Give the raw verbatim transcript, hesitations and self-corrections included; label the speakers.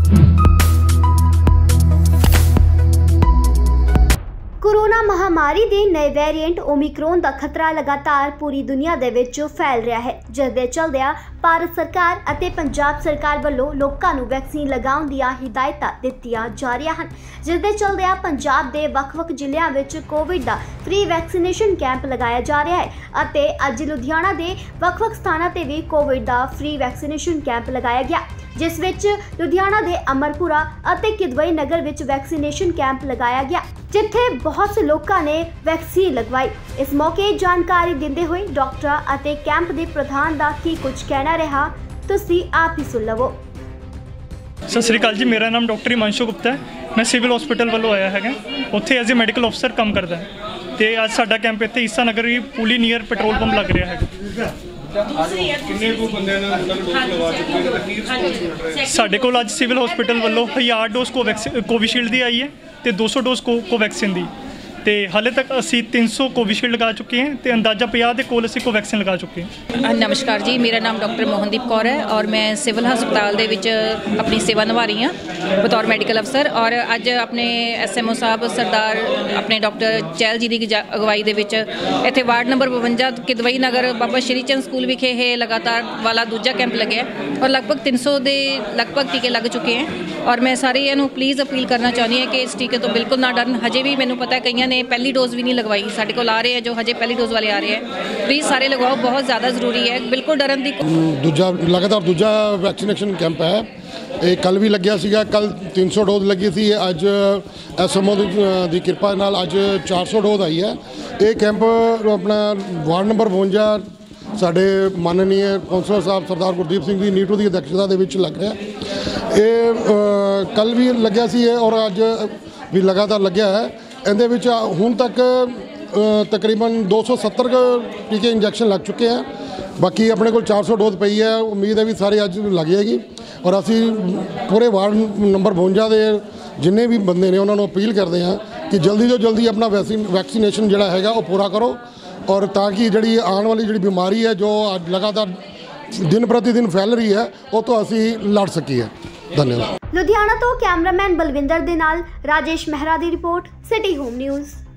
Speaker 1: Corona महामारी के नए वेरिएंट ओमिक्रॉन का खतरा लगातार पूरी दुनिया दे विच फैल रहा है, जिस दे चलदिया भारत सरकार अते पंजाब सरकार वालों लोकां नूं वैक्सीन लगाउण दीआं हिदायतां दित्तियां जा रहीआं हन, जिस दे चलदिया पंजाब दे वख-वख जिलिਆਂ विच कोविड दा फ्री वैक्सीनेशन कैंप लगाया जा रहा है अते अज लुधियाना दे वख-वख स्थानां ते भी कोविड दा फ्री वैक्सीनेशन कैंप लगाया गया, जिस विच लुधियाना दे अमरपुरा अते किदवई नगर विच वैक्सीनेशन कैंप लगाया गया, जिथे बहुत से लोगों ने वैक्सीन लगवाई। इस मौके जानकारी देंदे हुए डॉक्टर अते कैंप के प्रधान का की कुछ कहना रहा, तुसी आप ही सुन लवो।
Speaker 2: सत श्री अकाल जी, मेरा नाम डॉक्टर हिमांशु गुप्ता है। मैं सिविल हॉस्पिटल वालों आया है, उत्थे एज ए मैडिकल ऑफिसर काम करता है। तो अज साडा कैंप इत्थे ईसा नगर भी पुली नीयर पेट्रोल पंप लग रहा है। साढ़े को अज सिविल हॉस्पिटल वालों हज़ार डोज कोवैक्सीन कोविशील्ड की आई है तो दो सौ डोज को कोवैक्सीन की, तो हाले तक असी तीन सौ कोविशील्ड लगा चुके हैं तो अंदाजा पचास के कोल असी कोवैक्सीन लगा चुके हैं।
Speaker 3: नमस्कार जी, मेरा नाम डॉक्टर मोहनदीप कौर है और मैं सिविल हस्पताल दे विच अपनी सेवा निभा रही हाँ बतौर मैडिकल अफसर। और अज अपने एस एम ओ साहब सरदार अपने डॉक्टर चहल जी की अगवाई दे विच इत्थे वार्ड नंबर बवंजा किदवई नगर बाबा श्री चंद स्कूल विखे ये लगातार वाला दूजा कैंप लगे और लगभग तीन सौ के लगभग टीके लग चुके हैं। और मैं सारे इनू प्लीज़ अपील करना चाहती हूँ कि इस टीके तो बिल्कुल ना डरन। हजे भी मैंने पता है कई ने पहली डोज भी नहीं लगवाई, साढ़े को आ रहे हैं जो हजे पहली डोज वाले आ रहे हैं, प्लीज़ सारे लगवाओ, बहुत ज़्यादा जरूरी है, बिल्कुल डरन की।
Speaker 4: दूजा लगातार दूजा वैक्सीनेशन कैंप है, ये कल भी लग्या सीगा, कल तीन सौ डोज लगी थी, अज एस एम ओ की कृपा नाल अज चार सौ डोज आई है। ये कैंप अपना वार्ड नंबर बवंजा साढ़े माननीय कौंसलर साहब सरदार गुरदीप सिंह जी नीटू की अध्यक्षता के लग रहा है। ये कल भी लग्या सी और अज भी लगातार लग्या है। इहदे विच हुण तक तकरीबन दो सौ सत्तर टीके इंजैक्शन लग चुके हैं, बाकी अपने को चार सौ डोज पई है, उम्मीद है भी सारी अज लग जाएगी। और असी पूरे वार्ड नंबर बवंजा के जिन्ने भी बंदे ने उन्होंने अपील करते हैं कि जल्दी तो जल्दी अपना वैक्सीन वैक्सीनेशन जिहड़ा हैगा वो पूरा करो, और ताकि जिहड़ी आने वाली जिहड़ी बीमारी है जो अज लगातार दिन प्रतिदिन फैल रही है वो तो असी लड़ सकीए। धन्यवाद।
Speaker 1: लुधियाना तो कैमरामैन बलविंदर दे नाल राजेश मेहरा दी रिपोर्ट, सिटी होम न्यूज़।